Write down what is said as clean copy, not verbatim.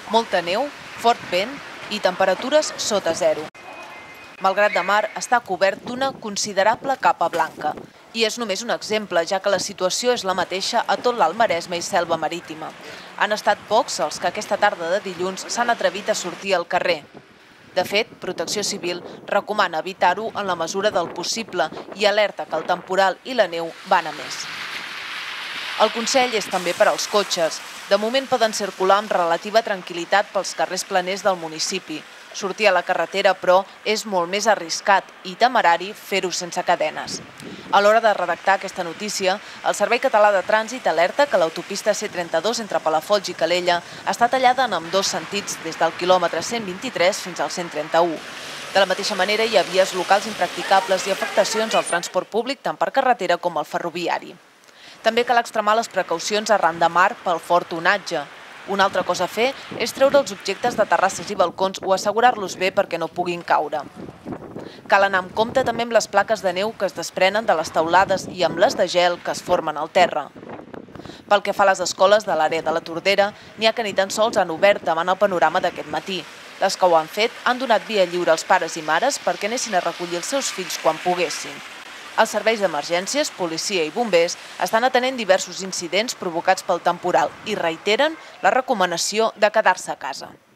molta neu, fort vent i temperatures sota zero. Malgrat de Mar està cobert d'una considerable capa blanca. I és només un exemple, ja que la situació és la mateixa a tot l'Alt Maresme i Selva Marítima. Han estat pocs els que aquesta tarda de dilluns s'han atrevit a sortir al carrer. De fet, Protecció Civil recomana evitar-ho en la mesura del possible i alerta que el temporal i la neu van a més. El consell és també per als cotxes. De moment poden circular amb relativa tranquil·litat pels carrers planers del municipi. Sortir a la carretera, però, és molt més arriscat i temerari fer-ho sense cadenes. A l'hora de redactar aquesta notícia, el Servei Català de Trànsit alerta que l'autopista C32 entre Palafolls i Calella està tallada en ambdós sentits des del quilòmetre 123 fins al 131. De la mateixa manera, hi ha vies locals impracticables i afectacions al transport públic tant per carretera com al ferroviari. També cal extremar les precaucions arran de mar pel fort onatge. Una altra cosa a fer és treure els objectes de terrasses i balcons o assegurar-los bé perquè no puguin caure. Cal anar amb compte també amb les plaques de neu que es desprenen de les teulades i amb les de gel que es formen al terra. Pel que fa a les escoles de l'àrea de la Tordera, n'hi ha que ni tan sols han obert davant el panorama d'aquest matí. Les que ho han fet han donat via lliure als pares i mares perquè anessin a recollir els seus fills quan poguessin. Els serveis d'emergències, policia i bombers estan atenent diversos incidents provocats pel temporal i reiteren la recomanació de quedar-se a casa.